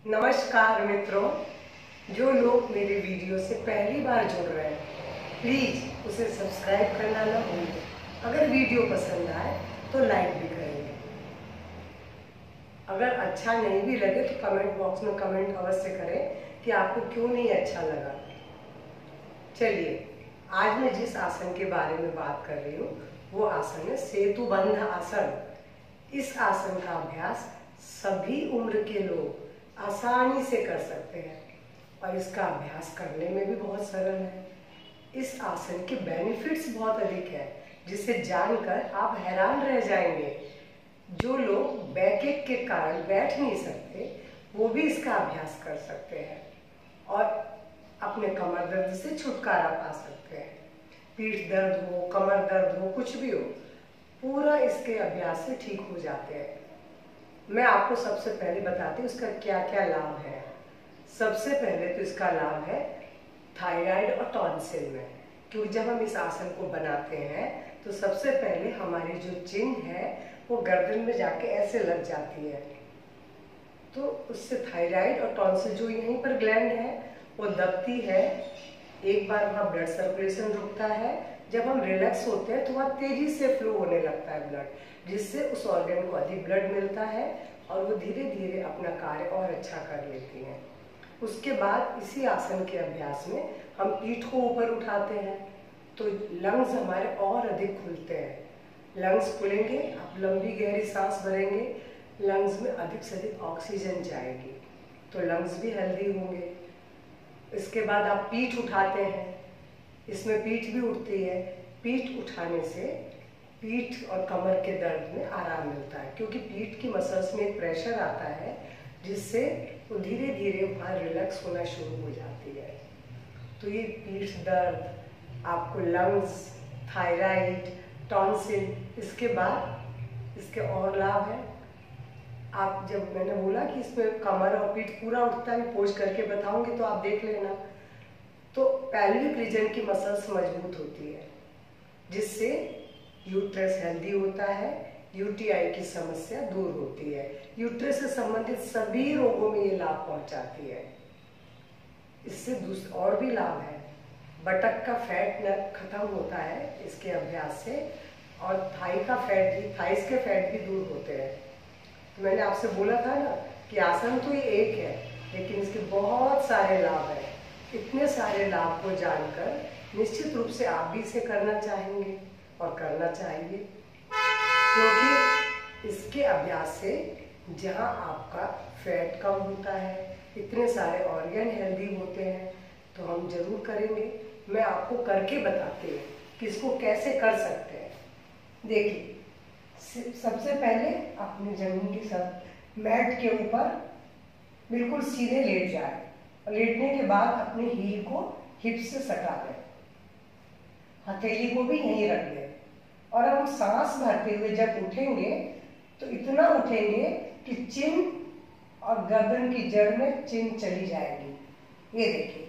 नमस्कार मित्रों, जो लोग मेरे वीडियो से पहली बार जुड़ रहे हैं प्लीज़ उसे सब्सक्राइब करना ना भूलें। अगर वीडियो पसंद आए तो लाइक भी करेंगे। अगर अच्छा नहीं भी लगे तो कमेंट बॉक्स में कमेंट अवश्य करें कि आपको क्यों नहीं अच्छा लगा। चलिए, आज मैं जिस आसन के बारे में बात कर रही हूँ वो आसन है सेतुबंध आसन। इस आसन का अभ्यास सभी उम्र के लोग आसानी से कर सकते हैं और इसका अभ्यास करने में भी बहुत सरल है। इस आसन के बेनिफिट्स बहुत अधिक है जिसे जानकर आप हैरान रह जाएंगे। जो लोग बैकएक के कारण बैठ नहीं सकते वो भी इसका अभ्यास कर सकते हैं और अपने कमर दर्द से छुटकारा पा सकते हैं। पीठ दर्द हो, कमर दर्द हो, कुछ भी हो, पूरा इसके अभ्यास से ठीक हो जाते हैं। मैं आपको सबसे पहले बताती हूँ इसका क्या क्या लाभ है। सबसे पहले तो इसका लाभ है थायराइड और टॉन्सिल में, क्योंकि जब हम इस आसन को बनाते हैं तो सबसे पहले हमारी जो चिन है वो गर्दन में जाके ऐसे लग जाती है, तो उससे थायराइड और टॉन्सिल जो यहीं पर ग्लैंड है वो दबती है। एक बार वहाँ ब्लड सर्कुलेशन रुकता है। जब हम रिलैक्स होते हैं तो वहाँ तेजी से फ्लो होने लगता है ब्लड, जिससे उस ऑर्गन को अधिक ब्लड मिलता है और वो धीरे धीरे अपना कार्य और अच्छा कर लेती हैं। उसके बाद इसी आसन के अभ्यास में हम पीठ को ऊपर उठाते हैं तो लंग्स हमारे और अधिक खुलते हैं। लंग्स खुलेंगे, आप लंबी गहरी सांस भरेंगे, लंग्स में अधिक से अधिक ऑक्सीजन जाएगी तो लंग्स भी हेल्दी होंगे। इसके बाद आप पीठ उठाते हैं, इसमें पीठ भी उठती है। पीठ उठाने से पीठ और कमर के दर्द में आराम मिलता है, क्योंकि पीठ की मसल्स में एक प्रेशर आता है जिससे वो धीरे धीरे वहाँ रिलैक्स होना शुरू हो जाती है। तो ये पीठ दर्द, आपको लंग्स, थायराइड, टॉन्सिल, इसके बाद इसके और लाभ है। आप जब मैंने बोला कि इसमें कमर और पीठ पूरा उठता है, पोज करके बताऊंगी तो आप देख लेना। तो पैल्विक रीजन की मसल्स मजबूत होती है जिससे यूट्रस हेल्दी होता है, यूटीआई की समस्या दूर होती है। यूट्रस से संबंधित सभी रोगों में ये लाभ पहुंचाती है। इससे और भी लाभ है। बटक का फैट खत्म होता है इसके अभ्यास से और थाई का फैट भी, थाइस के फैट भी दूर होते हैं। तो मैंने आपसे बोला था ना कि आसन तो ये एक है लेकिन इसके बहुत सारे लाभ हैं। इतने सारे लाभ को जानकर निश्चित रूप से आप भी इसे करना चाहेंगे और करना चाहिए, क्योंकि इसके अभ्यास से जहां आपका फैट कम होता है, इतने सारे ऑर्गन हेल्दी होते हैं, तो हम जरूर करेंगे। मैं आपको करके बताती हूँ कि इसको कैसे कर सकते हैं। देखिए, सबसे पहले अपनी जमीन के साथ मैट के ऊपर बिल्कुल सीधे लेट जाए और लेटने के बाद अपने हील को हिप से सटा दें, हथेली को भी यहीं रख दें और हम सांस भरते हुए जब उठेंगे तो इतना उठेंगे कि चिन और गर्दन की जड़ में चिन चली जाएगी। ये देखिए,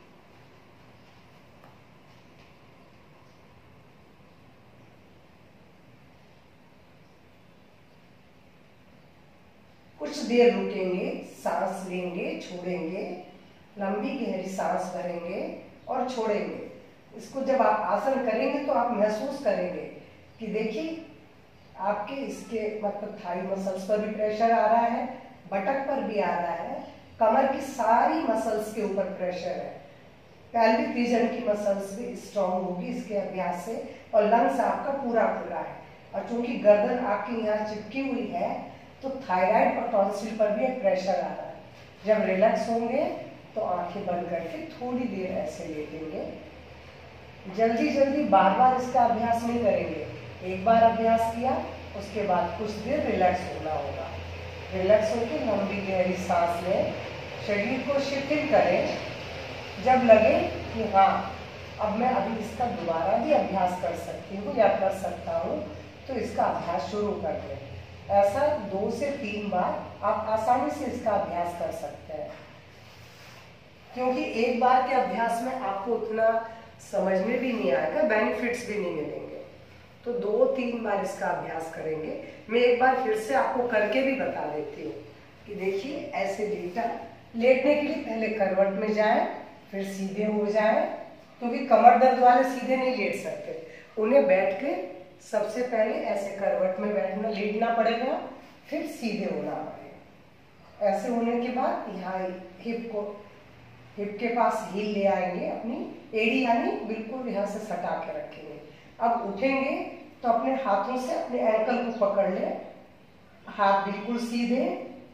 कुछ देर रुकेंगे, सांस लेंगे, छोड़ेंगे, लंबी गहरी सांस भरेंगे और छोड़ेंगे। इसको जब आप आसन करेंगे तो आप महसूस करेंगे कि देखिए आपके इसके मतलब थाई मसल्स पर भी प्रेशर आ रहा है, बटक पर भी आ रहा है, कमर की सारी मसल्स के ऊपर प्रेशर है, पैल्विक रीजन की मसल्स भी स्ट्रांग होगी इसके अभ्यास से और लंग्स आपका पूरा खुला है। और चूंकि गर्दन आपकी यहाँ चिपकी हुई है तो थायराइड और टॉन्सिल पर भी एक प्रेशर आ रहा है। जब रिलैक्स होंगे तो आंखें बंद करके थोड़ी देर ऐसे लेटेंगे। जल्दी जल्दी बार बार इसका अभ्यास नहीं करेंगे। एक बार अभ्यास किया उसके बाद कुछ देर रिलैक्स होना होगा। रिलैक्स होकर लंबी गहरी सांस लें, शरीर को शिथिल करें। जब लगे कि हाँ अब मैं अभी इसका दोबारा भी अभ्यास कर सकती हूँ या कर सकता हूँ तो इसका अभ्यास शुरू कर दें। ऐसा 2 से 3 बार आप आसानी से इसका अभ्यास कर सकते हैं, क्योंकि एक बार के अभ्यास में आपको उतना समझ में भी नहीं आएगा, बेनिफिट्स भी नहीं मिलेंगे। तो 2-3 बार इसका अभ्यास करेंगे। मैं एक बार फिर से आपको करके भी बता देती हूँ कि देखिए ऐसे लेटा लेटने के लिए पहले करवट में जाए, फिर सीधे हो जाए, क्योंकि कमर दर्द वाले सीधे नहीं लेट सकते। उन्हें बैठ के सबसे पहले ऐसे करवट में बैठना, लेटना पड़ेगा, फिर सीधे होना पड़ेगा। ऐसे होने के बाद यहाँ हिप के पास हील ले आएंगे, अपनी एड़ी यानी बिल्कुल यहाँ से सटा के रखेंगे। अब उठेंगे तो अपने हाथों से अपने एंकल को पकड़ ले, हाथ बिल्कुल सीधे,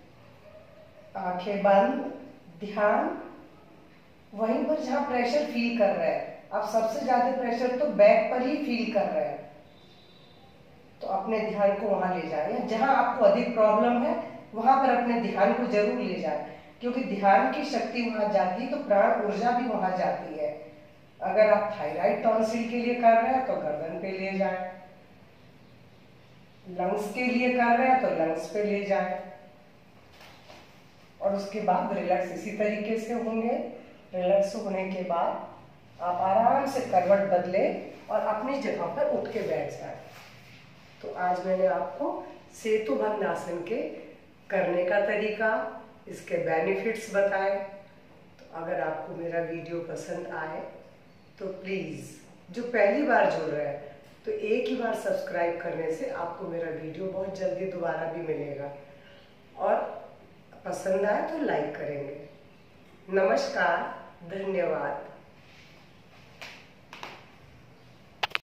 आंखें बंद, ध्यान वहीं पर जहां प्रेशर फील कर रहे हैं। अब सबसे ज्यादा प्रेशर तो बैक पर ही फील कर रहे हैं, तो अपने ध्यान को वहां ले जाए। जहां आपको अधिक प्रॉब्लम है वहां पर अपने ध्यान को जरूर ले जाए, क्योंकि ध्यान की शक्ति वहां जाती है तो प्राण ऊर्जा भी वहां जाती है। अगर आप थायराइड टॉन्सिल के लिए कर रहे हैं तो गर्दन पे ले जाए, लंग्स के लिए कर रहे हैं तो लंग्स पे ले जाए, और उसके बाद रिलैक्स इसी तरीके से होंगे। रिलैक्स होने के बाद आप आराम से करवट बदले और अपनी जगह पर उठ के बैठ जाए। तो आज मैंने आपको सेतुबंध आसन के करने का तरीका, इसके बेनिफिट्स बताए। तो अगर आपको मेरा वीडियो पसंद आए तो प्लीज़, जो पहली बार जुड़ रहे हैं तो एक ही बार सब्सक्राइब करने से आपको मेरा वीडियो बहुत जल्दी दोबारा भी मिलेगा, और पसंद आए तो लाइक करेंगे। नमस्कार, धन्यवाद।